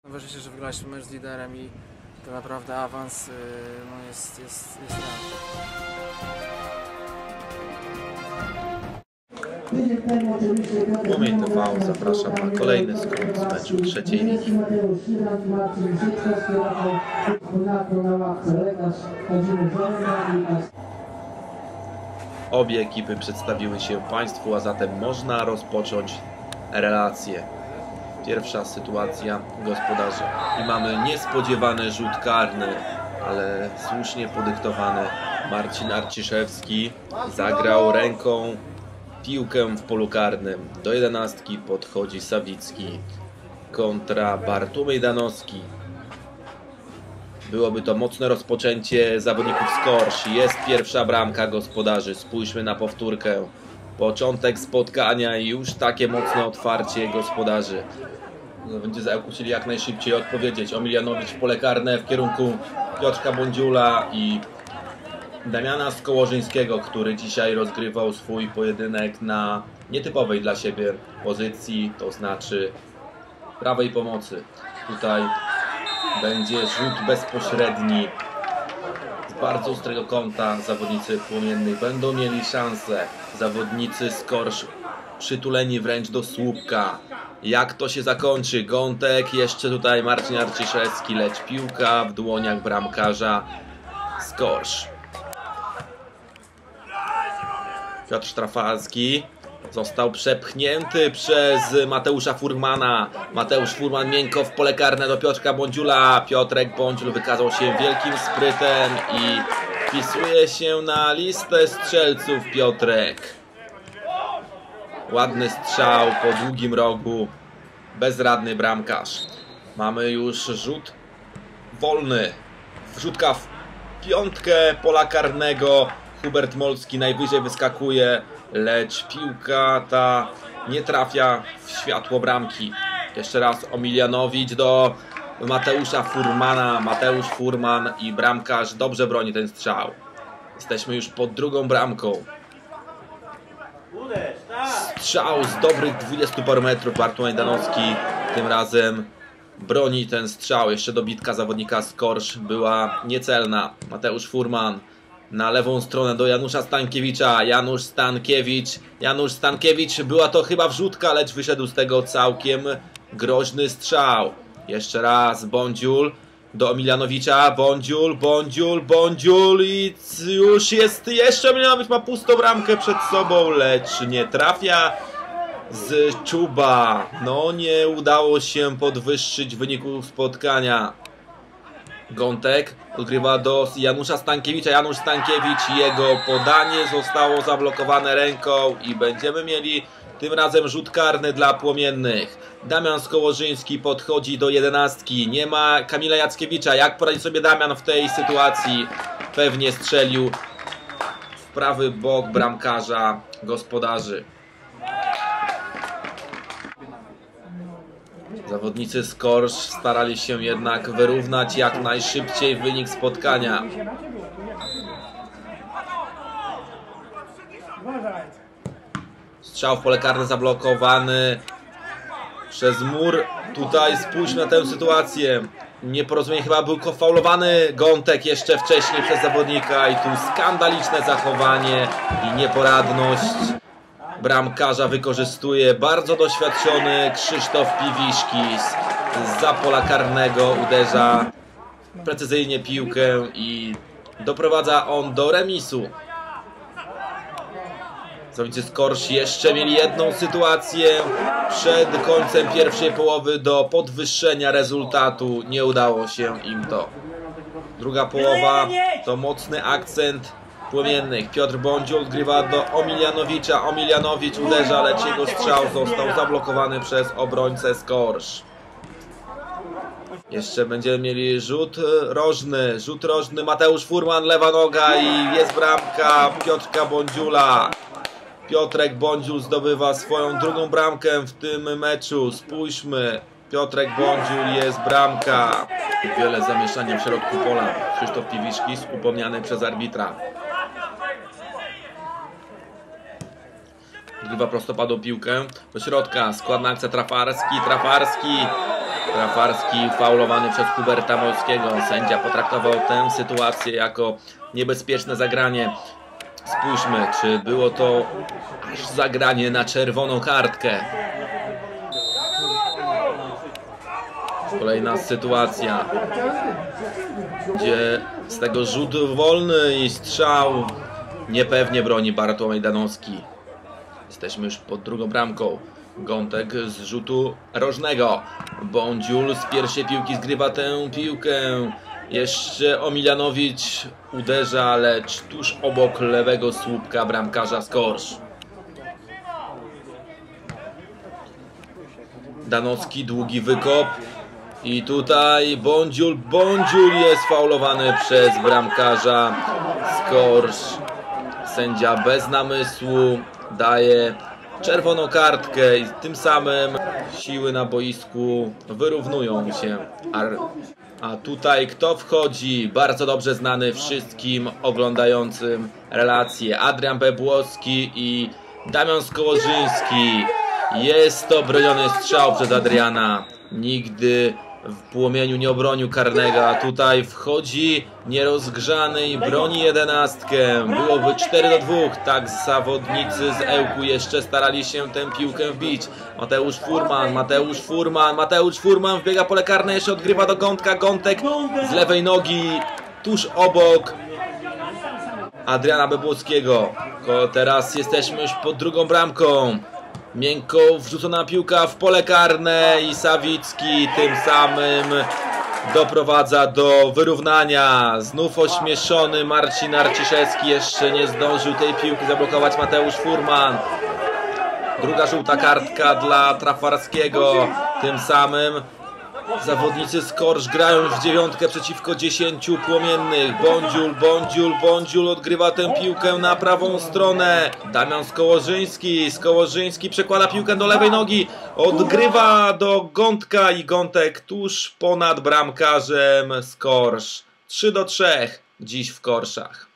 Ważniejsze, że wygraliśmy mecz z liderem i to naprawdę awans no jest Płomień TV zapraszam na kolejny skrót z meczu trzeciej ligi. Obie ekipy przedstawiły się Państwu, a zatem można rozpocząć relację. Pierwsza sytuacja gospodarzy. I mamy niespodziewany rzut karny, ale słusznie podyktowany. Marcin Arciszewski zagrał ręką piłkę w polu karnym. Do 11 podchodzi Sawicki kontra Bartłomiej Danowski. Byłoby to mocne rozpoczęcie zawodników z Korsz. Jest pierwsza bramka gospodarzy. Spójrzmy na powtórkę. Początek spotkania i już takie mocne otwarcie gospodarzy. Będzie musieli jak najszybciej odpowiedzieć. Omilianowicz w pole karne w kierunku Piotrka Bądziula i Damiana Skołożyńskiego, który dzisiaj rozgrywał swój pojedynek na nietypowej dla siebie pozycji, to znaczy prawej pomocy. Tutaj będzie rzut bezpośredni z bardzo ostrego kąta. Zawodnicy płomiennych będą mieli szansę. Zawodnicy z Korsz przytuleni wręcz do słupka. Jak to się zakończy? Gątek, jeszcze tutaj Marcin Arciszewski, lecz piłka w dłoniach bramkarza z Korsz. Piotr Sztrafalski został przepchnięty przez Mateusza Furmana. Mateusz Furman miękko w pole karne do Piotrka Bądziula. Piotrek Bądziul wykazał się wielkim sprytem i wpisuje się na listę strzelców Piotrek. Ładny strzał po długim rogu. Bezradny bramkarz. Mamy już rzut wolny. Wrzutka w piątkę pola karnego. Hubert Molski najwyżej wyskakuje, lecz piłka ta nie trafia w światło bramki. Jeszcze raz Omilianowicz do Mateusza Furmana. Mateusz Furman i bramkarz dobrze broni ten strzał. Jesteśmy już pod drugą bramką. Strzał z dobrych 20 paru metrów. Bartłomiej Danowski tym razem broni ten strzał. Jeszcze dobitka zawodnika z Korsz była niecelna. Mateusz Furman na lewą stronę do Janusza Stankiewicza. Janusz Stankiewicz. Była to chyba wrzutka, lecz wyszedł z tego całkiem groźny strzał. Jeszcze raz Bądziul do Omilianowicza. Bądziul i już jest. Jeszcze Omilianowicz ma pustą bramkę przed sobą, lecz nie trafia z czuba. No nie udało się podwyższyć wyniku spotkania. Gątek odgrywa do Janusza Stankiewicza. Janusz Stankiewicz, jego podanie zostało zablokowane ręką i będziemy mieli tym razem rzut karny dla płomiennych. Damian Skołożyński podchodzi do 11. Nie ma Kamila Jackiewicza. Jak poradzi sobie Damian w tej sytuacji? Pewnie strzelił w prawy bok bramkarza gospodarzy. Zawodnicy z Korsz starali się jednak wyrównać jak najszybciej wynik spotkania. Strzał w pole karne zablokowany przez mur. Tutaj spójrzmy na tę sytuację. Nieporozumienie, chyba był faulowany Gątek jeszcze wcześniej przez zawodnika i tu skandaliczne zachowanie i nieporadność bramkarza wykorzystuje bardzo doświadczony Krzysztof Piwiszki. Zza pola karnego uderza precyzyjnie piłkę i doprowadza on do remisu. Zawodnicy z Korsz jeszcze mieli jedną sytuację przed końcem pierwszej połowy do podwyższenia rezultatu. Nie udało się im to. Druga połowa to mocny akcent płomiennych. Piotr Bądziul odgrywa do Omilianowicza. Omilianowicz uderza, lecz jego strzał został zablokowany przez obrońcę z Korsz. Jeszcze będziemy mieli rzut rożny. Mateusz Furman, lewa noga i jest bramka Piotrka Bądziula. Piotrek Bądziul zdobywa swoją drugą bramkę w tym meczu. Spójrzmy. Piotrek Bądziul, jest bramka. Wiele zamieszania w środku pola. Krzysztof Piwiszki, upomniany przez arbitra. Odgrywa prostopadłą piłkę do środka. Składna akcja Trafarski. Trafarski faulowany przez Huberta Molskiego. Sędzia potraktował tę sytuację jako niebezpieczne zagranie. Spójrzmy, czy było to aż zagranie na czerwoną kartkę. Kolejna sytuacja, gdzie z tego rzut wolny i strzał niepewnie broni Bartłomiej Danowski. Jesteśmy już pod drugą bramką. Gątek z rzutu rożnego. Bądziul z pierwszej piłki zgrywa tę piłkę. Jeszcze Omiljanowicz uderza, lecz tuż obok lewego słupka bramkarza Skorsz. Danowski, długi wykop. I tutaj Bądziul jest faulowany przez bramkarza Skorsz. Sędzia bez namysłu daje czerwoną kartkę i tym samym siły na boisku wyrównują się. A tutaj kto wchodzi? Bardzo dobrze znany wszystkim oglądającym relacje. Adrian Bebłowski i Damian Skołożyński. Jest to broniony strzał przez Adriana. Nigdy w płomieniu nie obronił karnego, a tutaj wchodzi nierozgrzany i broni 11. Byłoby 4-2. Tak zawodnicy z Ełku jeszcze starali się tę piłkę wbić. Mateusz Furman wbiega pole karne, jeszcze odgrywa do Gątka. Gątek z lewej nogi tuż obok Adriana Bebłowskiego. Teraz jesteśmy już pod drugą bramką. Miękko wrzucona piłka w pole karne i Sawicki tym samym doprowadza do wyrównania. Znów ośmieszony Marcin Arciszewski jeszcze nie zdążył tej piłki zablokować. Mateusz Furman. Druga żółta kartka dla Trafarskiego. Tym samym zawodnicy Skorsz grają już w dziewiątkę przeciwko 10 płomiennych. Bądziul odgrywa tę piłkę na prawą stronę. Damian Skołożyński przekłada piłkę do lewej nogi. Odgrywa do Gątka i Gątek tuż ponad bramkarzem Skorsz. 3-3 dziś w Korszach.